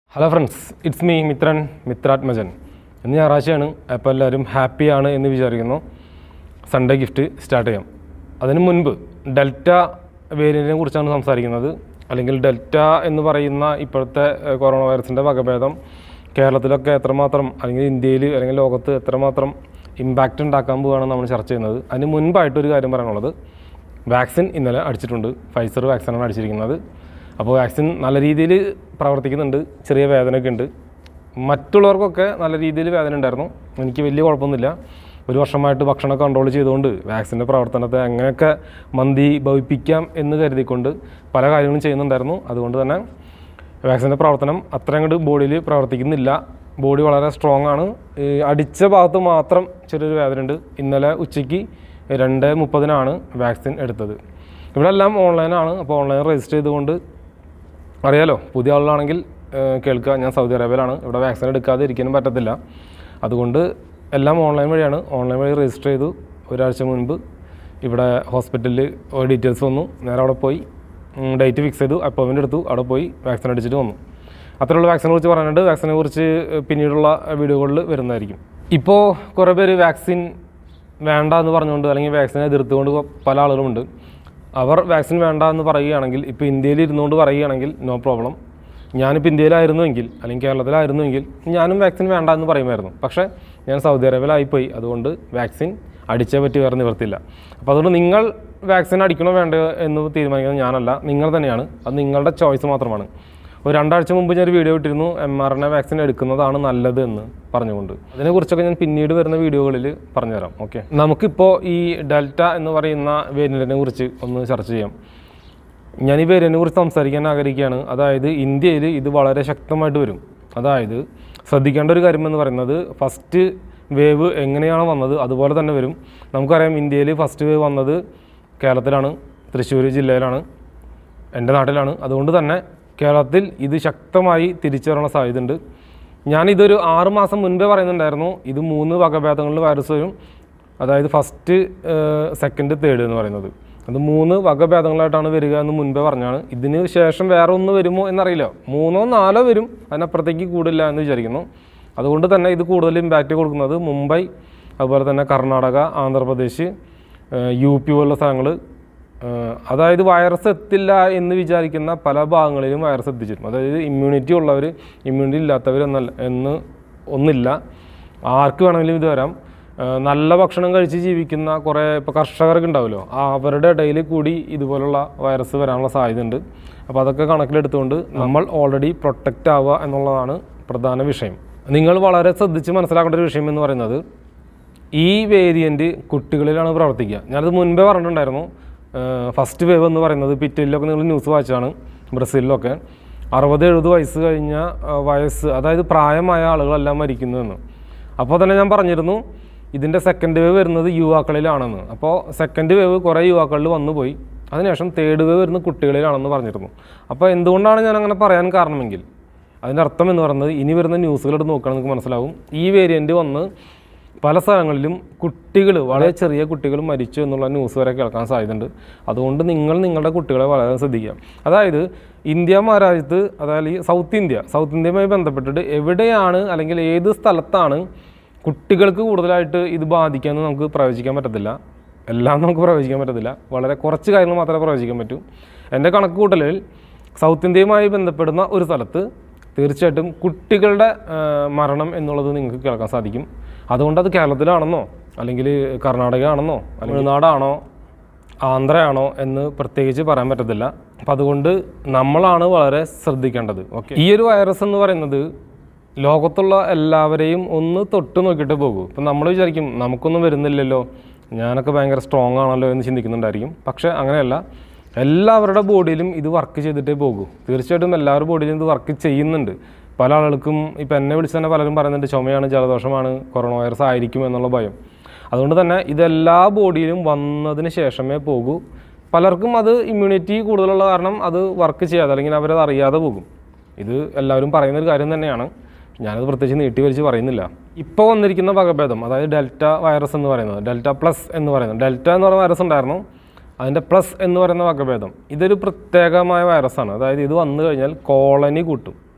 Hello friends, it's me Mitratmajan. ഇന്ന് ഞായറാഴ്ചയാണ്. അപ്പോൾ എല്ലാവരും ഹാപ്പിയാണ് എന്ന് വിചാരിക്കുന്നു. സൺഡേ ഗിഫ്റ്റ് സ്റ്റാർട്ട് ചെയ്യാം. അതിനു മുൻപ് ഡെൽറ്റ വേരിയന്റിനെ കുറിച്ചാണ് സംസാരിക്കുന്നത്. അല്ലെങ്കിൽ ഡെൽറ്റ എന്ന് പറയുന്ന ഇപ്പോഴത്തെ കൊറോണ വൈറസിൻ്റെ വകഭേദം കേരളത്തിലൊക്കെ എത്രമാത്രം അല്ലെങ്കിൽ ഇന്ത്യയിൽ അല്ലെങ്കിൽ ലോകത്ത് എത്രമാത്രം ഇമ്പാക്റ്റ് ഉണ്ടാക്കാൻ പോവുകയാണ് നമ്മൾ ചർച്ച ചെയ്യുന്നത്. അതിന് മുൻപായിട്ടൊരു കാര്യം പറയാനുള്ളത്, വാക്സിൻ ഇന്നലെ അടിച്ചിട്ടുണ്ട്. ഫൈസർ വാക്സിനാണ് അടിച്ചിരിക്കുന്നത്. അപ്പോൾ വാക്സിൻ നല്ല രീതിയിൽ പ്രവർത്തിക്കുന്നുണ്ട്. ചെറിയ വേദനയൊക്കെ ഉണ്ട്. മറ്റുള്ളവർക്കൊക്കെ നല്ല രീതിയിൽ വേദന ഉണ്ടായിരുന്നു. എനിക്ക് വലിയ കുഴപ്പമൊന്നുമില്ല. ഒരു വർഷമായിട്ട് ഭക്ഷണം കൺട്രോൾ ചെയ്തുകൊണ്ട് വാക്സിൻ്റെ പ്രവർത്തനത്തെ എങ്ങനെയൊക്കെ ഭവിപ്പിക്കാം എന്ന് കരുതിക്കൊണ്ട് പല കാര്യങ്ങളും ചെയ്യുന്നുണ്ടായിരുന്നു. അതുകൊണ്ട് തന്നെ വാക്സിൻ്റെ പ്രവർത്തനം അത്ര അങ്ങോട്ട് ബോഡിയിൽ പ്രവർത്തിക്കുന്നില്ല. ബോഡി വളരെ സ്ട്രോങ് ആണ്. അടിച്ച ഭാഗത്ത് മാത്രം ചെറിയൊരു വേദന ഉണ്ട്. ഇന്നലെ ഉച്ചയ്ക്ക് 2:30 വാക്സിൻ എടുത്തത്. ഇവിടെ എല്ലാം ഓൺലൈനാണ്. അപ്പോൾ ഓൺലൈൻ രജിസ്റ്റർ ചെയ്തുകൊണ്ട് അറിയാലോ, പുതിയ ആളുകളാണെങ്കിൽ കേൾക്കുക, ഞാൻ സൗദി അറേബ്യയിലാണ്. ഇവിടെ വാക്സിൻ എടുക്കാതെ ഇരിക്കാനും പറ്റത്തില്ല. അതുകൊണ്ട് എല്ലാം ഓൺലൈൻ വഴിയാണ്. ഓൺലൈൻ വഴി രജിസ്റ്റർ ചെയ്തു. ഒരാഴ്ച മുൻപ് ഇവിടെ ഹോസ്പിറ്റലിൽ ഡീറ്റെയിൽസ് വന്നു. നേരെ അവിടെ പോയി ഡേറ്റ് ഫിക്സ് ചെയ്തു, അപ്പോയിൻമെൻറ്റ് എടുത്തു. അവിടെ പോയി വാക്സിൻ അടിച്ചിട്ട് വന്നു. അത്രയുള്ള വാക്സിനെ കുറിച്ച് പറയാനുണ്ട്. വാക്സിനെ കുറിച്ച് പിന്നീടുള്ള വീഡിയോകളിൽ വരുന്നതായിരിക്കും. ഇപ്പോൾ കുറേ പേര് വാക്സിൻ വേണ്ട എന്ന് പറഞ്ഞുകൊണ്ട് അല്ലെങ്കിൽ വാക്സിനെ എതിർത്തുകൊണ്ട് പല ആളുകളുമുണ്ട്. അവർ വാക്സിൻ വേണ്ട എന്ന് പറയുകയാണെങ്കിൽ, ഇപ്പോൾ ഇന്ത്യയിൽ ഇരുന്നുകൊണ്ട് പറയുകയാണെങ്കിൽ നോ പ്രോബ്ലം. ഞാനിപ്പോൾ ഇന്ത്യയിലായിരുന്നുവെങ്കിൽ അല്ലെങ്കിൽ കേരളത്തിലായിരുന്നുവെങ്കിൽ ഞാനും വാക്സിൻ വേണ്ട എന്ന് പറയുമായിരുന്നു. പക്ഷേ ഞാൻ സൗദി അറേബ്യയിലായിപ്പോയി. അതുകൊണ്ട് വാക്സിൻ അടിച്ചേ പറ്റി വേറെ നിവർത്തില്ല. അപ്പോൾ അതുകൊണ്ട് നിങ്ങൾ വാക്സിൻ അടിക്കണോ വേണ്ടോ എന്ന് തീരുമാനിക്കുന്നത് ഞാനല്ല, നിങ്ങൾ തന്നെയാണ്. അത് നിങ്ങളുടെ ചോയ്സ് മാത്രമാണ്. ഒരു 2 ആഴ്ച മുമ്പ് ഞാനൊരു വീഡിയോ ഇട്ടിരുന്നു, mRNA വാക്സിൻ എടുക്കുന്നതാണ് നല്ലത് എന്ന് പറഞ്ഞുകൊണ്ട്. അതിനെക്കുറിച്ചൊക്കെ ഞാൻ പിന്നീട് വരുന്ന വീഡിയോകളിൽ പറഞ്ഞുതരാം. ഓക്കെ, നമുക്കിപ്പോൾ ഈ ഡെൽറ്റ എന്ന് പറയുന്ന വേരിയൻറ്റിനെ കുറിച്ച് ഒന്ന് ചർച്ച ചെയ്യാം. ഞാൻ ഈ വേരിയൻറ്റിനെ കുറിച്ച് സംസാരിക്കാൻ ആഗ്രഹിക്കുകയാണ്. അതായത് ഇന്ത്യയിൽ ഇത് വളരെ ശക്തമായിട്ട് വരും. അതായത് ശ്രദ്ധിക്കേണ്ട ഒരു കാര്യം എന്ന് പറയുന്നത്, ഫസ്റ്റ് വേവ് എങ്ങനെയാണ് വന്നത് അതുപോലെ തന്നെ വരും. നമുക്കറിയാം, ഇന്ത്യയിൽ ഫസ്റ്റ് വേവ് വന്നത് കേരളത്തിലാണ്, തൃശ്ശൂർ ജില്ലയിലാണ്, എൻ്റെ നാട്ടിലാണ്. അതുകൊണ്ട് തന്നെ കേരളത്തിൽ ഇത് ശക്തമായി തിരിച്ചു വരാനുള്ള സാധ്യതയുണ്ട്. ഞാനിതൊരു 6 മാസം മുൻപേ പറയുന്നുണ്ടായിരുന്നു, ഇത് 3 വകഭേദങ്ങളിൽ വൈറസ് വരും. അതായത് ഫസ്റ്റ്, സെക്കൻഡ്, തേർഡ് എന്ന് പറയുന്നത്. അത് 3 വകഭേദങ്ങളായിട്ടാണ് വരിക എന്ന് മുൻപേ പറഞ്ഞാണ്. ഇതിന് ശേഷം വേറെ ഒന്ന് വരുമോ എന്നറിയില്ല. 3ഓ 4ഓ വരും, അതിനപ്പുറത്തേക്ക് കൂടില്ല എന്ന് വിചാരിക്കുന്നു. അതുകൊണ്ട് തന്നെ ഇത് കൂടുതൽ ഇമ്പാക്റ്റ് കൊടുക്കുന്നത് മുംബൈ, അതുപോലെ തന്നെ കർണാടക, ആന്ധ്രാപ്രദേശ്, UP പോലുള്ള സ്ഥലങ്ങൾ. അതായത് വൈറസ് എത്തില്ല എന്ന് വിചാരിക്കുന്ന പല ഭാഗങ്ങളിലും വൈറസ് എത്തിച്ചിരും. അതായത് ഇമ്മ്യൂണിറ്റി ഉള്ളവർ, ഇമ്മ്യൂണിറ്റി ഇല്ലാത്തവർ ഒന്നില്ല. ആർക്ക് വേണമെങ്കിലും ഇത് വരാം. നല്ല ഭക്ഷണം കഴിച്ച് ജീവിക്കുന്ന കുറേ ഇപ്പോൾ കർഷകർക്ക് ഉണ്ടാവുമല്ലോ, അവരുടെ ഇടയിൽ കൂടി ഇതുപോലുള്ള വൈറസ് വരാനുള്ള സാധ്യതയുണ്ട്. അപ്പോൾ അതൊക്കെ കണക്കിലെടുത്തുകൊണ്ട് നമ്മൾ ഓൾറെഡി പ്രൊട്ടക്റ്റ് ആവുക എന്നുള്ളതാണ് പ്രധാന വിഷയം. നിങ്ങൾ വളരെ ശ്രദ്ധിച്ച് മനസ്സിലാക്കേണ്ട ഒരു വിഷയം എന്ന് പറയുന്നത്, ഈ വേരിയൻറ്റ് കുട്ടികളിലാണ് പ്രവർത്തിക്കുക. ഞാനത് മുൻപേ പറഞ്ഞിട്ടുണ്ടായിരുന്നു. ഫസ്റ്റ് വേവ് എന്ന് പറയുന്നത് ഇറ്റലിയിലൊക്കെ നിങ്ങൾ ന്യൂസ് വായിച്ചാണ്, ബ്രസീലിലൊക്കെ 60-70 വയസ്സ് കഴിഞ്ഞ അതായത് പ്രായമായ ആളുകളെല്ലാം മരിക്കുന്നതെന്ന്. അപ്പോൾ തന്നെ ഞാൻ പറഞ്ഞിരുന്നു ഇതിൻ്റെ സെക്കൻഡ് വേവ് വരുന്നത് യുവാക്കളിലാണെന്ന്. അപ്പോൾ സെക്കൻഡ് വേവ് കുറേ യുവാക്കളിൽ വന്നു പോയി. അതിനുശേഷം തേർഡ് വേവ് വരുന്നത് കുട്ടികളിലാണെന്ന് പറഞ്ഞിരുന്നു. അപ്പോൾ എന്തുകൊണ്ടാണ് ഞാൻ അങ്ങനെ പറയാൻ കാരണമെങ്കിൽ, അതിൻ്റെ അർത്ഥം എന്ന് പറയുന്നത്, ഇനി വരുന്ന ന്യൂസുകളെടുത്ത് നോക്കുകയാണെങ്കിൽ നിങ്ങൾക്ക് മനസ്സിലാവും, ഈ വേരിയൻറ്റ് വന്ന് പല സ്ഥലങ്ങളിലും കുട്ടികൾ, വളരെ ചെറിയ കുട്ടികൾ മരിച്ചു എന്നുള്ള ന്യൂസ് വരെ കേൾക്കാൻ സാധ്യതയുണ്ട്. അതുകൊണ്ട് നിങ്ങളുടെ കുട്ടികളെ വളരെ ശ്രദ്ധിക്കുക. അതായത് ഇന്ത്യ മഹാരാജ്യത്ത്, അതായത് സൗത്ത് ഇന്ത്യയുമായി ബന്ധപ്പെട്ടിട്ട് എവിടെയാണ് അല്ലെങ്കിൽ ഏത് സ്ഥലത്താണ് കുട്ടികൾക്ക് കൂടുതലായിട്ട് ഇത് ബാധിക്കാമെന്ന് നമുക്ക് പ്രവചിക്കാൻ പറ്റത്തില്ല. എല്ലാം നമുക്ക് പ്രവചിക്കാൻ പറ്റത്തില്ല. വളരെ കുറച്ച് കാര്യങ്ങൾ മാത്രമേ പ്രവചിക്കാൻ പറ്റൂ. എൻ്റെ കണക്ക് കൂട്ടലിൽ സൗത്ത് ഇന്ത്യയുമായി ബന്ധപ്പെടുന്ന ഒരു സ്ഥലത്ത് തീർച്ചയായിട്ടും കുട്ടികളുടെ മരണം എന്നുള്ളത് നിങ്ങൾക്ക് കേൾക്കാൻ സാധിക്കും. അതുകൊണ്ട് അത് കേരളത്തിലാണെന്നോ അല്ലെങ്കിൽ കർണാടക ആണെന്നോ അല്ലെങ്കിൽ തമിഴ്നാടാണോ ആന്ധ്രയാണോ എന്ന് പ്രത്യേകിച്ച് പറയാൻ പറ്റത്തില്ല. അപ്പം അതുകൊണ്ട് നമ്മളാണ് വളരെ ശ്രദ്ധിക്കേണ്ടത്. ഓക്കെ, ഈ ഒരു വൈറസ് എന്ന് പറയുന്നത് ലോകത്തുള്ള എല്ലാവരെയും ഒന്ന് തൊട്ട് നോക്കിയിട്ട് പോകൂ. ഇപ്പം നമ്മൾ വിചാരിക്കും നമുക്കൊന്നും വരുന്നില്ലല്ലോ, ഞാനൊക്കെ ഭയങ്കര സ്ട്രോങ് ആണല്ലോ എന്ന് ചിന്തിക്കുന്നുണ്ടായിരിക്കും. പക്ഷേ അങ്ങനെയല്ല. എല്ലാവരുടെ ബോഡിയിലും ഇത് വർക്ക് ചെയ്തിട്ടേ പോകൂ. തീർച്ചയായിട്ടും എല്ലാവരുടെ ബോഡിയിലും ഇത് വർക്ക് ചെയ്യുന്നുണ്ട്. പല ആളുകൾക്കും ഇപ്പം എന്നെ വിളിച്ച് തന്നെ പലരും പറയുന്നുണ്ട്, ചുമയാണ്, ജലദോഷമാണ്, കൊറോണ വൈറസ് ആയിരിക്കും എന്നുള്ള ഭയം. അതുകൊണ്ട് തന്നെ ഇതെല്ലാ ബോഡിയിലും വന്നതിന് ശേഷമേ പോകൂ. പലർക്കും അത് ഇമ്മ്യൂണിറ്റി കൂടുതലുള്ള കാരണം അത് വർക്ക് ചെയ്യാതെ അല്ലെങ്കിൽ അവരത് അറിയാതെ പോകും. ഇത് എല്ലാവരും പറയുന്നൊരു കാര്യം തന്നെയാണ്. ഞാനത് പ്രത്യേകിച്ച് നീട്ടി വലിച്ച് പറയുന്നില്ല. ഇപ്പോൾ വന്നിരിക്കുന്ന വകഭേദം, അതായത് ഡെൽറ്റ വൈറസ് എന്ന് പറയുന്നത്, ഡെൽറ്റ പ്ലസ് എന്ന് പറയുന്നത്, ഡെൽറ്റ എന്ന് പറയുന്ന വൈറസ് ഉണ്ടായിരുന്നു, അതിൻ്റെ പ്ലസ് എന്ന് പറയുന്ന വകഭേദം, ഇതൊരു പ്രത്യേകമായ വൈറസാണ്. അതായത് ഇത് വന്നു കഴിഞ്ഞാൽ കോളനി കൂട്ടും.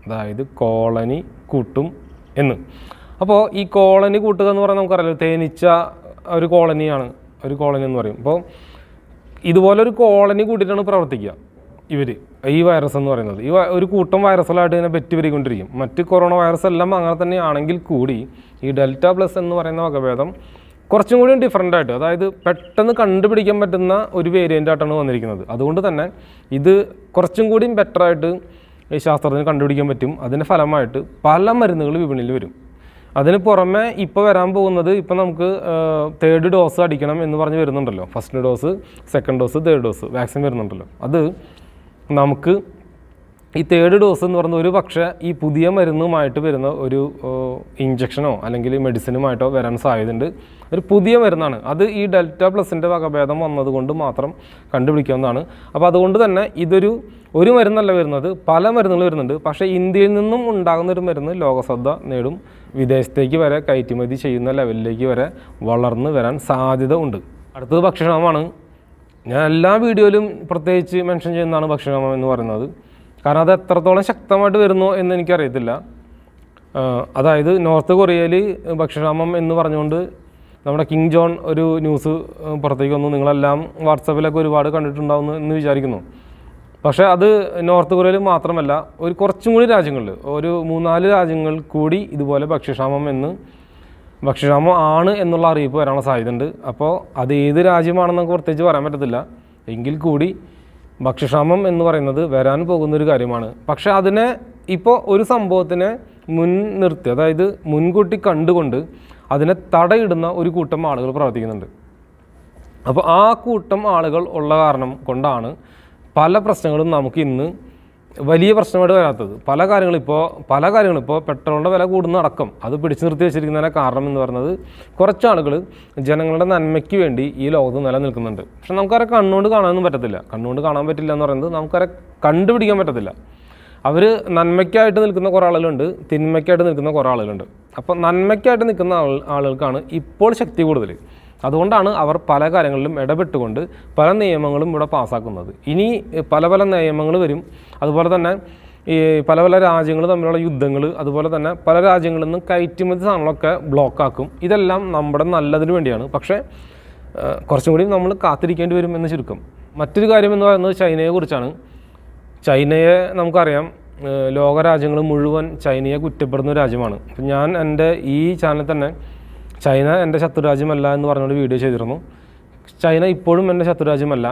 അതായത് കോളനി കൂട്ടും എന്ന്. അപ്പോൾ ഈ കോളനി കൂട്ടുക എന്ന് പറഞ്ഞാൽ നമുക്കറിയാലോ, തേനീച്ച ഒരു കോളനിയാണ്, ഒരു കോളനി എന്ന് പറയും. അപ്പോൾ ഇതുപോലൊരു കോളനി കൂട്ടിയിട്ടാണ് പ്രവർത്തിക്കുക ഈ വൈറസ് എന്ന് പറയുന്നത്. ഒരു കൂട്ടം വൈറസുകളായിട്ട് ഇതിനെ പെറ്റുപെരുകൊണ്ടിരിക്കും. മറ്റ് കൊറോണ വൈറസ് എല്ലാം അങ്ങനെ തന്നെയാണെങ്കിൽ കൂടി ഈ ഡെൽറ്റ പ്ലസ് എന്ന് പറയുന്ന വകഭേദം കുറച്ചും കൂടി ഡിഫറൻ്റ് ആയിട്ട്, അതായത് പെട്ടെന്ന് കണ്ടുപിടിക്കാൻ പറ്റുന്ന ഒരു വേരിയൻ്റ് ആയിട്ടാണ് വന്നിരിക്കുന്നത്. അതുകൊണ്ട് തന്നെ ഇത് കുറച്ചും കൂടി ബെറ്ററായിട്ട് ഈ ശാസ്ത്രത്തിന് കണ്ടുപിടിക്കാൻ പറ്റും. അതിൻ്റെ ഫലമായിട്ട് പല മരുന്നുകൾ വിപണിയിൽ വരും. അതിന് പുറമെ ഇപ്പോൾ വരാൻ പോകുന്നത്, ഇപ്പോൾ നമുക്ക് 3rd ഡോസ് അടിക്കണം എന്ന് പറഞ്ഞ് വരുന്നുണ്ടല്ലോ. 1st dose, 2nd dose, 3rd dose vaccine വരുന്നുണ്ടല്ലോ. അത് നമുക്ക് ഈ 3rd ഡോസ് എന്ന് പറയുന്നത് ഒരു പക്ഷേ ഈ പുതിയ മരുന്നുമായിട്ട് വരുന്ന ഒരു ഇഞ്ചക്ഷനോ അല്ലെങ്കിൽ മെഡിസിനുമായിട്ടോ വരാൻ സാധ്യതയുണ്ട്. ഒരു പുതിയ മരുന്നാണ് അത്. ഈ ഡെൽറ്റ പ്ലസിൻ്റെ വകഭേദം വന്നതുകൊണ്ട് മാത്രം കണ്ടുപിടിക്കാവുന്നതാണ്. അപ്പോൾ അതുകൊണ്ട് തന്നെ ഒരു മരുന്നല്ല വരുന്നത്, പല മരുന്നുകൾ വരുന്നുണ്ട്. പക്ഷേ ഇന്ത്യയിൽ നിന്നും ഉണ്ടാകുന്നൊരു മരുന്ന് ലോകശ്രദ്ധ നേടും, വിദേശത്തേക്ക് വരെ കയറ്റുമതി ചെയ്യുന്ന ലെവലിലേക്ക് വരെ വളർന്നു വരാൻ സാധ്യത ഉണ്ട്. അടുത്തത് ഭക്ഷ്യക്ഷാമമാണ്. ഞാൻ എല്ലാ വീഡിയോയിലും പ്രത്യേകിച്ച് മെൻഷൻ ചെയ്യുന്നതാണ് ഭക്ഷ്യക്ഷാമം എന്ന് പറയുന്നത്. കാരണം അത് എത്രത്തോളം ശക്തമായിട്ട് വരുന്നു എന്ന് എനിക്കറിയത്തില്ല. അതായത് നോർത്ത് കൊറിയയിൽ ഭക്ഷ്യക്ഷാമം എന്ന് പറഞ്ഞുകൊണ്ട് നമ്മുടെ കിങ് ജോൺ ഒരു ന്യൂസ് പുറത്തേക്ക് വന്നു. നിങ്ങളെല്ലാം വാട്സാപ്പിലൊക്കെ ഒരുപാട് കണ്ടിട്ടുണ്ടാവും എന്ന് വിചാരിക്കുന്നു. പക്ഷേ അത് നോർത്ത് കൊറിയയിൽ മാത്രമല്ല, ഒരു കുറച്ചും കൂടി രാജ്യങ്ങളിൽ, ഒരു 3-4 രാജ്യങ്ങൾ കൂടി ഇതുപോലെ ഭക്ഷ്യക്ഷാമം ആണ് എന്നുള്ള അറിയിപ്പ് വരാനുള്ള സാധ്യതയുണ്ട്. അപ്പോൾ അത് ഏത് രാജ്യമാണെന്ന് നമുക്ക് പ്രത്യേകിച്ച് പറയാൻ പറ്റത്തില്ല. എങ്കിൽ കൂടി ഭക്ഷ്യക്ഷാമം എന്ന് പറയുന്നത് വരാൻ പോകുന്നൊരു കാര്യമാണ്. പക്ഷേ അതിനെ ഇപ്പോൾ ഒരു സംഭവത്തിനെ മുൻനിർത്തി, അതായത് മുൻകൂട്ടി കണ്ടുകൊണ്ട് അതിനെ തടയിടുന്ന ഒരു കൂട്ടം ആളുകൾ പ്രവർത്തിക്കുന്നുണ്ട്. അപ്പോൾ ആ കൂട്ടം ആളുകൾ ഉള്ള കാരണം കൊണ്ടാണ് പല പ്രശ്നങ്ങളും നമുക്ക് ഇന്ന് വലിയ പ്രശ്നമായിട്ട് വരാത്തത്. പല കാര്യങ്ങളും ഇപ്പോൾ പെട്രോളിൻ്റെ വില കൂടുന്ന അടക്കം അത് പിടിച്ചു നിർത്തി വെച്ചിരിക്കുന്നതിന് കാരണം എന്ന് പറയുന്നത് കുറച്ച് ആളുകൾ ജനങ്ങളുടെ നന്മയ്ക്ക് വേണ്ടി ഈ ലോകത്ത് നിലനിൽക്കുന്നുണ്ട്. പക്ഷെ നമുക്കവരെ കണ്ണുകൊണ്ട് കാണാനൊന്നും പറ്റത്തില്ല. കണ്ണുകൊണ്ട് കാണാൻ പറ്റില്ല എന്ന് പറയുന്നത് നമുക്കവരെ കണ്ടുപിടിക്കാൻ പറ്റത്തില്ല. അവർ നന്മയ്ക്കായിട്ട് നിൽക്കുന്ന കുറേ ആളുകളുണ്ട്, തിന്മയ്ക്കായിട്ട് നിൽക്കുന്ന കുറേ ആളുകളുണ്ട്. അപ്പോൾ നന്മയ്ക്കായിട്ട് നിൽക്കുന്ന ആളുകൾക്കാണ് ഇപ്പോൾ ശക്തി കൂടുതൽ. അതുകൊണ്ടാണ് അവർ പല കാര്യങ്ങളിലും ഇടപെട്ടുകൊണ്ട് പല നിയമങ്ങളും ഇവിടെ പാസ്സാക്കുന്നത്. ഇനി പല നിയമങ്ങൾ വരും. അതുപോലെ തന്നെ ഈ പല രാജ്യങ്ങൾ തമ്മിലുള്ള യുദ്ധങ്ങൾ, അതുപോലെ തന്നെ പല രാജ്യങ്ങളിൽ നിന്നും കയറ്റുമതി സാധനങ്ങളൊക്കെ ബ്ലോക്കാക്കും. ഇതെല്ലാം നമ്മുടെ നല്ലതിന് വേണ്ടിയാണ്. പക്ഷേ കുറച്ചും കൂടി നമ്മൾ കാത്തിരിക്കേണ്ടി വരും എന്ന് ചുരുക്കം. മറ്റൊരു കാര്യം എന്ന് പറയുന്നത് ചൈനയെക്കുറിച്ചാണ്. ചൈനയെ നമുക്കറിയാം, ലോകരാജ്യങ്ങൾ മുഴുവൻ ചൈനയെ കുറ്റപ്പെടുന്ന രാജ്യമാണ്. അപ്പം ഞാൻ എൻ്റെ ഈ ചാനലിൽ തന്നെ ചൈന എൻ്റെ ശത്രുരാജ്യമല്ല എന്ന് പറഞ്ഞുകൊണ്ട് വീഡിയോ ചെയ്തിരുന്നു. ചൈന ഇപ്പോഴും എൻ്റെ ശത്രുരാജ്യമല്ല.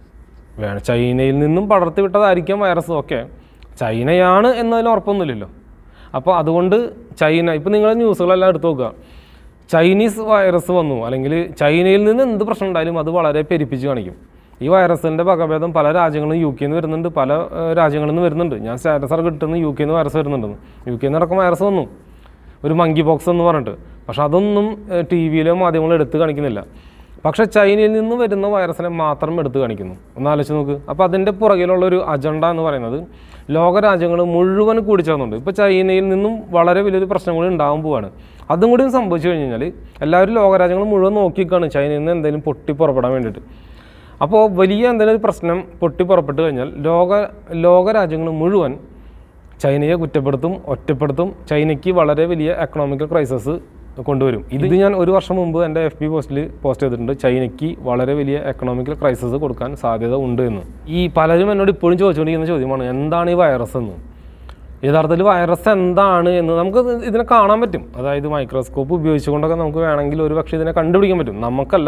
ചൈനയിൽ നിന്നും പടർത്തി വിട്ടതായിരിക്കാം വൈറസ്. ഓക്കെ, ചൈനയാണ് എന്നതിന് ഉറപ്പൊന്നുമില്ലല്ലോ. അപ്പോൾ അതുകൊണ്ട് ചൈന, ഇപ്പോൾ നിങ്ങൾ ന്യൂസുകളെല്ലാം എടുത്ത് നോക്കുക, ചൈനീസ് വൈറസ് വന്നു അല്ലെങ്കിൽ ചൈനയിൽ നിന്ന് എന്ത് പ്രശ്നം ഉണ്ടായാലും അത് വളരെ പെരുപ്പിച്ച് കാണിക്കും. ഈ വൈറസിൻ്റെ വകഭേദം പല രാജ്യങ്ങളും UK നിന്ന് വരുന്നുണ്ട്, പല രാജ്യങ്ങളിൽ നിന്ന് വരുന്നുണ്ട്. ഞാൻ സ്റ്റാറ്റസൊക്കെ കിട്ടുന്നു UK നിന്ന് വൈറസ് വരുന്നുണ്ടെന്ന്. UK നിന്നടക്കം വൈറസ് വന്നു, ഒരു മങ്കി പോക്സ് എന്ന് പറഞ്ഞിട്ട്. പക്ഷെ അതൊന്നും TV-യിലോ മാധ്യമങ്ങളോ എടുത്ത് കാണിക്കുന്നില്ല. പക്ഷേ ചൈനയിൽ നിന്ന് വരുന്ന വൈറസിനെ മാത്രം എടുത്ത് കാണിക്കുന്നു. ഒന്ന് ആലോചിച്ച് നോക്ക്. അപ്പോൾ അതിൻ്റെ പുറകിലുള്ളൊരു അജണ്ട എന്ന് പറയുന്നത് ലോകരാജ്യങ്ങൾ മുഴുവൻ കൂടിച്ചേർന്നുണ്ട്. ഇപ്പോൾ ചൈനയിൽ നിന്നും വളരെ വലിയൊരു പ്രശ്നങ്ങൾ ഉണ്ടാകാൻ പോവാണ്. അതും കൂടി സംഭവിച്ചു കഴിഞ്ഞാൽ എല്ലാവരും ലോകരാജ്യങ്ങൾ മുഴുവൻ നോക്കിക്കാണ് ചൈനയിൽ നിന്ന് എന്തെങ്കിലും പൊട്ടി പുറപ്പെടാൻ വേണ്ടിയിട്ട്. അപ്പോൾ വലിയ എന്തെങ്കിലും ഒരു പ്രശ്നം പൊട്ടി പുറപ്പെട്ട് കഴിഞ്ഞാൽ ലോകരാജ്യങ്ങൾ മുഴുവൻ ചൈനയെ കുറ്റപ്പെടുത്തും, ഒറ്റപ്പെടുത്തും. ചൈനയ്ക്ക് വളരെ വലിയ എക്കണോമിക്കൽ ക്രൈസിസ് കൊണ്ടുവരും. ഇത് ഞാൻ 1 വർഷം മുമ്പ് എൻ്റെ FB പോസ്റ്റിൽ പോസ്റ്റ് ചെയ്തിട്ടുണ്ട്. ചൈനയ്ക്ക് വളരെ വലിയ എക്കണോമിക്കൽ ക്രൈസിസ് കൊടുക്കാൻ സാധ്യത ഉണ്ട് എന്ന്. ഈ പലരും എന്നോട് ഇപ്പോഴും ചോദിച്ചുകൊണ്ടിരിക്കുന്ന ചോദ്യമാണ്, എന്താണ് ഈ വൈറസ് എന്ന്. യഥാർത്ഥത്തിൽ വൈറസ് എന്താണ് എന്ന് നമുക്ക് ഇതിനെ കാണാൻ പറ്റും. അതായത് മൈക്രോസ്കോപ്പ് ഉപയോഗിച്ചുകൊണ്ടൊക്കെ നമുക്ക് വേണമെങ്കിൽ ഒരു പക്ഷേ ഇതിനെ കണ്ടുപിടിക്കാൻ പറ്റും. നമുക്കല്ല,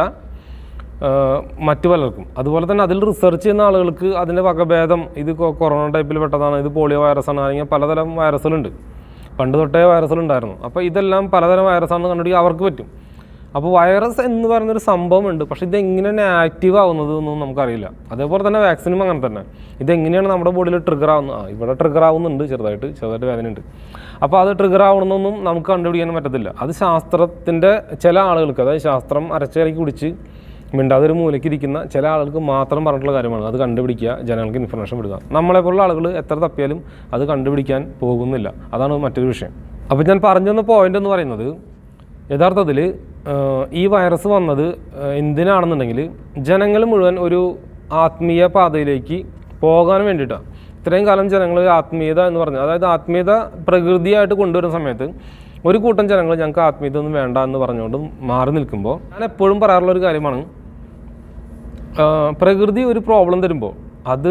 മറ്റു പലർക്കും. അതുപോലെ തന്നെ അതിൽ റിസർച്ച് ചെയ്യുന്ന ആളുകൾക്ക് അതിൻ്റെ വകഭേദം, ഇത് കൊറോണ ടൈപ്പിൽ പെട്ടതാണ്, ഇത് പോളിയോ വൈറസാണ്, അല്ലെങ്കിൽ പലതരം വൈറസുകളുണ്ട്. പണ്ട് തൊട്ടേ വൈറസുകളുണ്ടായിരുന്നു. അപ്പോൾ ഇതെല്ലാം പലതരം വൈറസാണെന്ന് കണ്ടുപിടിക്കാൻ അവർക്ക് പറ്റും. അപ്പോൾ വൈറസ് എന്ന് പറയുന്നൊരു സംഭവമുണ്ട്. പക്ഷേ ഇതെങ്ങനെയാണ് ആക്റ്റീവ് ആവുന്നത് എന്നൊന്നും നമുക്കറിയില്ല. അതേപോലെ തന്നെ വാക്സിനും അങ്ങനെ തന്നെ. ഇതെങ്ങനെയാണ് നമ്മുടെ ബോഡിയിൽ ട്രിഗർ ആവുന്നത്? ഇവിടെ ട്രിഗർ ആവുന്നുണ്ട്, ചെറുതായിട്ട് വേദനയുണ്ട്. അപ്പോൾ അത് ട്രിഗർ ആവണമെന്നൊന്നും നമുക്ക് കണ്ടുപിടിക്കാനും പറ്റത്തില്ല. അത് ശാസ്ത്രത്തിൻ്റെ ചില ആളുകൾക്ക്, അതായത് ശാസ്ത്രം അരച്ചിറക്കി കുടിച്ച് മിണ്ടാതൊരു മൂലയ്ക്ക് ഇരിക്കുന്ന ചില ആളുകൾക്ക് മാത്രം പറഞ്ഞിട്ടുള്ള കാര്യമാണ്. അത് കണ്ടുപിടിക്കുക, ജനങ്ങൾക്ക് ഇൻഫർമേഷൻ വിടുക. നമ്മളെപ്പോലുള്ള ആളുകൾ എത്ര തപ്പിയാലും അത് കണ്ടുപിടിക്കാൻ പോകുന്നില്ല. അതാണ് മറ്റൊരു വിഷയം. അപ്പോൾ ഞാൻ പറഞ്ഞു തന്ന പോയിന്റ് എന്ന് പറയുന്നത്, യഥാർത്ഥത്തിൽ ഈ വൈറസ് വന്നത് എന്തിനാണെന്നുണ്ടെങ്കിൽ ജനങ്ങൾ മുഴുവൻ ഒരു ആത്മീയ പാതയിലേക്ക് പോകാൻ വേണ്ടിയിട്ടാണ്. ഇത്രയും കാലം ജനങ്ങൾ ആത്മീയത എന്ന് പറഞ്ഞു, അതായത് ആത്മീയത പ്രകൃതിയായിട്ട് കൊണ്ടുവരുന്ന സമയത്ത് ഒരു കൂട്ടം ജനങ്ങൾ ഞങ്ങൾക്ക് ആത്മീയത ഒന്നും വേണ്ട എന്ന് പറഞ്ഞുകൊണ്ട് മാറി നിൽക്കുമ്പോൾ ഞാൻ എപ്പോഴും പറയാറുള്ള ഒരു കാര്യമാണ്, പ്രകൃതി ഒരു പ്രോബ്ലം തരുമ്പോൾ അത്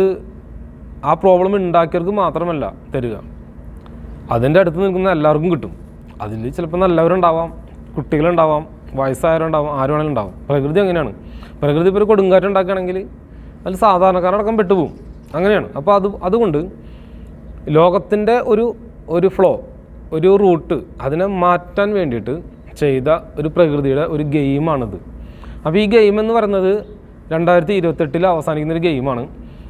ആ പ്രോബ്ലം ഉണ്ടാക്കിയവർക്ക് മാത്രമല്ല തരിക, അതിൻ്റെ അടുത്ത് നിൽക്കുന്ന എല്ലാവർക്കും കിട്ടും. അതിൽ ചിലപ്പോൾ നല്ലവരുണ്ടാവാം, കുട്ടികളുണ്ടാവാം, വയസ്സായവരുണ്ടാവാം, ആര് വേണമെങ്കിലും ഉണ്ടാവും. പ്രകൃതി അങ്ങനെയാണ്. പ്രകൃതി ഇപ്പോൾ ഒരു കൊടുങ്കാറ്റ് ഉണ്ടാക്കുകയാണെങ്കിൽ അതിൽ സാധാരണക്കാരടക്കം പെട്ടുപോകും. അങ്ങനെയാണ്. അപ്പോൾ അതുകൊണ്ട് ലോകത്തിൻ്റെ ഒരു ഫ്ലോ, ഒരു റൂട്ട് അതിനെ മാറ്റാൻ വേണ്ടിയിട്ട് ചെയ്ത ഒരു പ്രകൃതിയുടെ ഒരു ഗെയിമാണിത്. അപ്പോൾ ഈ ഗെയിം എന്ന് പറയുന്നത് 2028 അവസാനിക്കുന്ന ഒരു ഗെയിമാണ്.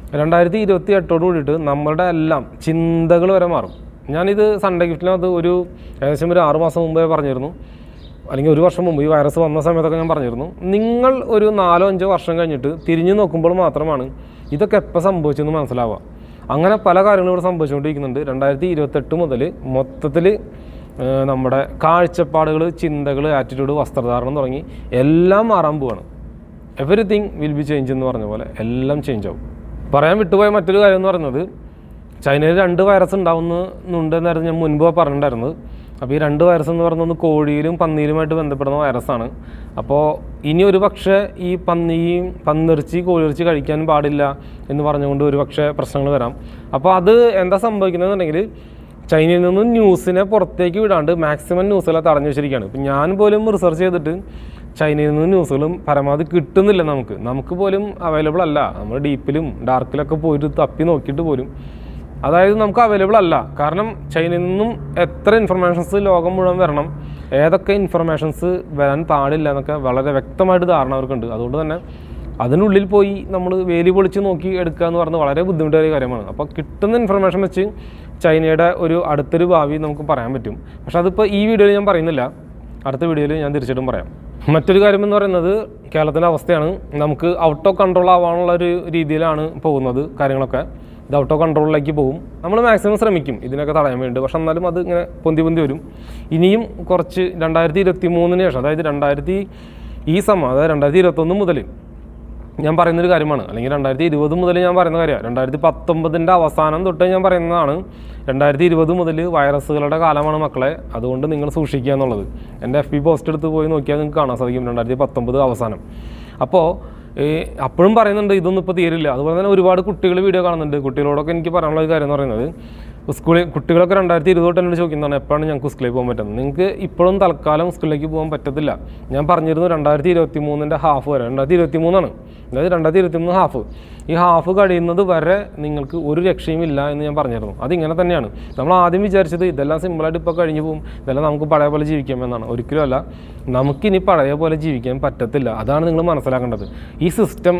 2028 കൂടിയിട്ട് നമ്മളുടെ എല്ലാം ചിന്തകൾ വരെ മാറും. ഞാനിത് സൺഡേ ഗിഫ്റ്റിനകത്ത് ഏകദേശം ഒരു 6 മാസം മുമ്പേ പറഞ്ഞിരുന്നു, അല്ലെങ്കിൽ 1 വർഷം മുമ്പ് ഈ വൈറസ് വന്ന സമയത്തൊക്കെ ഞാൻ പറഞ്ഞിരുന്നു, നിങ്ങൾ ഒരു 4-5 വർഷം കഴിഞ്ഞിട്ട് തിരിഞ്ഞു നോക്കുമ്പോൾ മാത്രമാണ് ഇതൊക്കെ എപ്പോൾ സംഭവിച്ചെന്ന് മനസ്സിലാവുക. അങ്ങനെ പല കാര്യങ്ങളും ഇവിടെ സംഭവിച്ചുകൊണ്ടിരിക്കുന്നുണ്ട്. 2028 മുതൽ മൊത്തത്തിൽ നമ്മുടെ കാഴ്ചപ്പാടുകൾ, ചിന്തകൾ, ആറ്റിറ്റ്യൂഡ്, വസ്ത്രധാരണം തുടങ്ങി എല്ലാം മാറാൻ പോവാണ്. എവറിത്തിങ് വിൽ ബി ചേഞ്ച് എന്ന് പറഞ്ഞ പോലെ എല്ലാം ചേഞ്ച് ആവും. പറയാൻ വിട്ടുപോയ മറ്റൊരു കാര്യം എന്ന് പറയുന്നത്, ചൈനയിൽ 2 വൈറസ് ഉണ്ടാവുന്നുണ്ടെന്നായിരുന്നു ഞാൻ മുൻപ് പറഞ്ഞിട്ടുണ്ടായിരുന്നത്. അപ്പോൾ ഈ 2 വൈറസ് എന്ന് പറയുന്നത് കോഴിയിലും പന്നിയിലുമായിട്ട് ബന്ധപ്പെടുന്ന വൈറസാണ്. അപ്പോൾ ഇനി ഒരു പക്ഷേ ഈ പന്നിയിറച്ചി കോഴിയിറച്ചി കഴിക്കാൻ പാടില്ല എന്ന് പറഞ്ഞുകൊണ്ട് ഒരു പക്ഷേ പ്രശ്നങ്ങൾ വരാം. അപ്പോൾ അത് എന്താ സംഭവിക്കുന്നതെന്നുണ്ടെങ്കിൽ, ചൈനയിൽ നിന്ന് ന്യൂസിനെ പുറത്തേക്ക് വിടാണ്ട് മാക്സിമം ന്യൂസുകളെ തടഞ്ഞു വെച്ചിരിക്കുകയാണ്. ഇപ്പം ഞാൻ പോലും റിസർച്ച് ചെയ്തിട്ട് ചൈനയിൽ നിന്ന് ന്യൂസുകളും പരമാവധി കിട്ടുന്നില്ല. നമുക്ക് പോലും അവൈലബിൾ അല്ല. നമ്മൾ ഡീപ്പിലും ഡാർക്കിലൊക്കെ പോയിട്ട് തപ്പി നോക്കിയിട്ട് പോലും അതായത് നമുക്ക് അവൈലബിൾ അല്ല. കാരണം ചൈനയിൽ നിന്നും എത്ര ഇൻഫർമേഷൻസ് ലോകം മുഴുവൻ വരണം, ഏതൊക്കെ ഇൻഫർമേഷൻസ് വരാൻ പാടില്ല എന്നൊക്കെ വളരെ വ്യക്തമായിട്ട് ധാരണ അവർക്കുണ്ട്. അതുകൊണ്ട് തന്നെ അതിനുള്ളിൽ പോയി നമ്മൾ വേലി പൊളിച്ച് നോക്കി എടുക്കുക എന്ന് പറഞ്ഞാൽ വളരെ ബുദ്ധിമുട്ടേറിയ കാര്യമാണ്. അപ്പോൾ കിട്ടുന്ന ഇൻഫർമേഷൻ വെച്ച് ചൈനയുടെ അടുത്തൊരു ഭാവി നമുക്ക് പറയാൻ പറ്റും. പക്ഷെ അതിപ്പോൾ ഈ വീഡിയോയിൽ ഞാൻ പറയുന്നില്ല, അടുത്ത വീഡിയോയിൽ ഞാൻ തീർച്ചയായിട്ടും പറയാം. മറ്റൊരു കാര്യം എന്ന് പറയുന്നത് കേരളത്തിൻ്റെ അവസ്ഥയാണ്. നമുക്ക് ഔട്ട് ഓഫ് കൺട്രോൾ ആവാനുള്ള ഒരു രീതിയിലാണ് പോകുന്നത് കാര്യങ്ങളൊക്കെ. ഇത് ഔട്ട് ഓഫ് കൺട്രോളിലേക്ക് പോകും. നമ്മൾ മാക്സിമം ശ്രമിക്കും ഇതിനൊക്കെ തടയാൻ വേണ്ടി. പക്ഷെ എന്നാലും അത് ഇങ്ങനെ പൊന്തി വരും. ഇനിയും കുറച്ച് 2023 ശേഷം, അതായത് 2021 മുതൽ ഞാൻ പറയുന്നൊരു കാര്യമാണ്, അല്ലെങ്കിൽ 2020 മുതൽ ഞാൻ പറയുന്ന കാര്യമാണ്. 2019 അവസാനം തൊട്ട് ഞാൻ പറയുന്നതാണ്, 2020 മുതൽ വൈറസുകളുടെ കാലമാണ് മക്കളെ. അതുകൊണ്ട് നിങ്ങൾ സൂക്ഷിക്കുക എന്നുള്ളത്. എൻ്റെ FB പോസ്റ്റ് എടുത്ത് പോയി നോക്കിയാൽ നിങ്ങൾക്ക് കാണാൻ സാധിക്കും 2019 അവസാനം. അപ്പോൾ അപ്പോഴും പറയുന്നുണ്ട് ഇതൊന്നും ഇപ്പോൾ തീരില്ല. അതുപോലെ തന്നെ ഒരുപാട് കുട്ടികൾ വീഡിയോ കാണുന്നുണ്ട്. കുട്ടികളോടൊക്കെ എനിക്ക് പറയാനുള്ള ഒരു കാര്യം എന്ന് പറയുന്നത്, കുട്ടികളൊക്കെ 2020 തൊട്ട് എന്നോട് ചോദിക്കുന്നതാണ് എപ്പോഴാണ് ഞങ്ങൾക്ക് സ്കൂളിലേക്ക് പോകാൻ പറ്റുന്നത്. നിങ്ങൾക്ക് ഇപ്പോഴും തൽക്കാലം സ്കൂളിലേക്ക് പോകാൻ പറ്റത്തില്ല. ഞാൻ പറഞ്ഞിരുന്നു 2023 ഹാഫ് വരെ, 2023 അതായത് 2023 ഹാഫ്. ഈ ഹാഫ് കഴിയുന്നത് വരെ നിങ്ങൾക്ക് ഒരു രക്ഷയുമില്ല എന്ന് ഞാൻ പറഞ്ഞിരുന്നു. അതിങ്ങനെ തന്നെയാണ്. നമ്മൾ ആദ്യം വിചാരിച്ചത് ഇതെല്ലാം സിമ്പിളായിട്ട് ഇപ്പോൾ കഴിഞ്ഞു പോകും, ഇതെല്ലാം നമുക്ക് പഴയ പോലെ ജീവിക്കാം എന്നാണ്. ഒരിക്കലുമല്ല, നമുക്കിനി പഴയ പോലെ ജീവിക്കാൻ പറ്റത്തില്ല. അതാണ് നിങ്ങൾ മനസ്സിലാക്കേണ്ടത്. ഈ സിസ്റ്റം,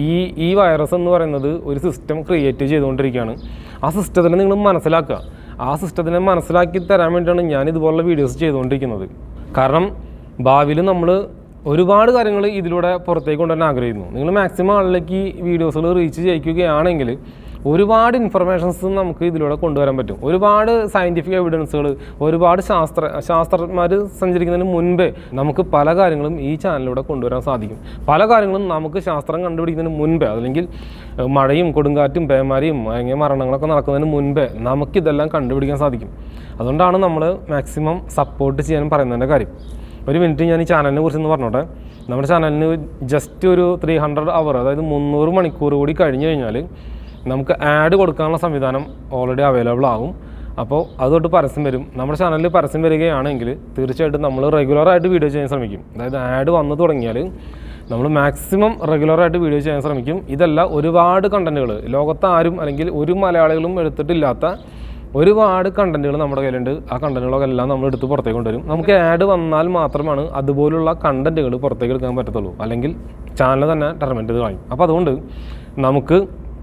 ഈ വൈറസ് എന്ന് പറയുന്നത് ഒരു സിസ്റ്റം ക്രിയേറ്റ് ചെയ്തുകൊണ്ടിരിക്കുകയാണ്. ആ സിസ്റ്റത്തിനെ നിങ്ങൾ മനസ്സിലാക്കുക. ആ സിസ്റ്റത്തിനെ മനസ്സിലാക്കി തരാൻ വേണ്ടിയാണ് ഞാൻ ഇതുപോലുള്ള വീഡിയോസ് ചെയ്തുകൊണ്ടിരിക്കുന്നത്. കാരണം ഭാവിയിൽ നമ്മൾ ഒരുപാട് കാര്യങ്ങൾ ഇതിലൂടെ പുറത്തേക്ക് കൊണ്ടുവരാൻ ആഗ്രഹിക്കുന്നു. നിങ്ങൾ മാക്സിമം ആളിലേക്ക് ഈ വീഡിയോസുകൾ റീച്ച് ചെയ്യിക്കുകയാണെങ്കിൽ ഒരുപാട് ഇൻഫർമേഷൻസ് നമുക്ക് ഇതിലൂടെ കൊണ്ടുവരാൻ പറ്റും. ഒരുപാട് സയൻറ്റിഫിക് എവിഡൻസുകൾ, ഒരുപാട് ശാസ്ത്രജ്ഞന്മാർ സഞ്ചരിക്കുന്നതിന് മുൻപേ നമുക്ക് പല കാര്യങ്ങളും ഈ ചാനലിലൂടെ കൊണ്ടുവരാൻ സാധിക്കും. പല കാര്യങ്ങളും നമുക്ക് ശാസ്ത്രം കണ്ടുപിടിക്കുന്നതിന് മുൻപേ, അല്ലെങ്കിൽ മഴയും കൊടുങ്കാറ്റും പേമാരിയും അങ്ങനെ മരണങ്ങളൊക്കെ നടക്കുന്നതിന് മുൻപേ നമുക്കിതെല്ലാം കണ്ടുപിടിക്കാൻ സാധിക്കും. അതുകൊണ്ടാണ് നമ്മൾ മാക്സിമം സപ്പോർട്ട് ചെയ്യാൻ പറയുന്നതിൻ്റെ കാര്യം. ഒരു മിനിറ്റ് ഞാൻ ഈ ചാനലിനെ കുറിച്ചൊന്ന് പറഞ്ഞോട്ടെ. നമ്മുടെ ചാനലിന് ജസ്റ്റ് ഒരു 300 അവർ, അതായത് 300 മണിക്കൂർ കൂടി കഴിഞ്ഞ് കഴിഞ്ഞാൽ നമുക്ക് ആഡ് കൊടുക്കാനുള്ള സംവിധാനം ഓൾറെഡി അവൈലബിൾ ആകും. അപ്പോൾ അതുകൊണ്ട് പരസ്യം വരും. നമ്മുടെ ചാനലിൽ പരസ്യം വരികയാണെങ്കിൽ തീർച്ചയായിട്ടും നമ്മൾ റെഗുലറായിട്ട് വീഡിയോ ചെയ്യാൻ ശ്രമിക്കും. അതായത് ആഡ് വന്നു തുടങ്ങിയാൽ നമ്മൾ മാക്സിമം റെഗുലറായിട്ട് വീഡിയോ ചെയ്യാൻ ശ്രമിക്കും. ഇതല്ല, ഒരുപാട് കണ്ടൻറ്റുകൾ ലോകത്ത് ആരും അല്ലെങ്കിൽ ഒരു മലയാളികളും എടുത്തിട്ടില്ലാത്ത ഒരുപാട് കണ്ടൻറ്റുകൾ നമ്മുടെ കയ്യിലുണ്ട്. ആ കണ്ടൻറ്റുകളൊക്കെ എല്ലാം നമ്മൾ എടുത്ത് പുറത്തേക്ക് കൊണ്ടുവരും. നമുക്ക് ആഡ് വന്നാൽ മാത്രമാണ് അതുപോലുള്ള കണ്ടൻറ്റുകൾ പുറത്തേക്ക് എടുക്കാൻ പറ്റത്തുള്ളൂ. അല്ലെങ്കിൽ ചാനൽ തന്നെ ടെർമിനേറ്റ് ചെയ്ത് കളയും. അപ്പോൾ അതുകൊണ്ട് നമുക്ക്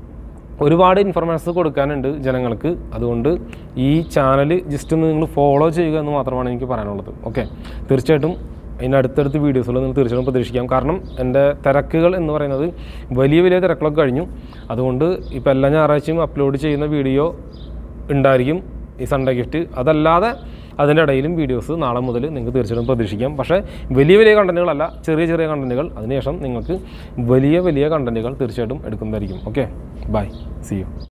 ഒരുപാട് ഇൻഫർമേഷൻസ് കൊടുക്കാനുണ്ട് ജനങ്ങൾക്ക്. അതുകൊണ്ട് ഈ ചാനൽ ജസ്റ്റ് ഒന്ന് നിങ്ങൾ ഫോളോ ചെയ്യുക എന്ന് മാത്രമാണ് എനിക്ക് പറയാനുള്ളത്. ഓക്കെ, തീർച്ചയായിട്ടും അതിന് അടുത്തടുത്ത് വീഡിയോസുകൾ നിങ്ങൾ തീർച്ചയായിട്ടും പ്രതീക്ഷിക്കാം. കാരണം എൻ്റെ തിരക്കുകൾ എന്ന് പറയുന്നത് വലിയ തിരക്കുകളൊക്കെ കഴിഞ്ഞു. അതുകൊണ്ട് ഇപ്പോൾ എല്ലാ ഞായറാഴ്ചയും അപ്ലോഡ് ചെയ്യുന്ന വീഡിയോ ഉണ്ടായിരിക്കും ഈ സൺഡേ ഗിഫ്റ്റ്. അതല്ലാതെ അതിൻ്റെ ഇടയിലും വീഡിയോസ് നാളെ മുതൽ നിങ്ങൾക്ക് തീർച്ചയായിട്ടും പ്രതീക്ഷിക്കാം. പക്ഷേ വലിയ കണ്ടൻറ്റുകളല്ല, ചെറിയ കണ്ടൻറ്റുകൾ. അതിനുശേഷം നിങ്ങൾക്ക് വലിയ കണ്ടൻറ്റുകൾ തീർച്ചയായിട്ടും എടുക്കുന്നതായിരിക്കും. Okay, bye, see U.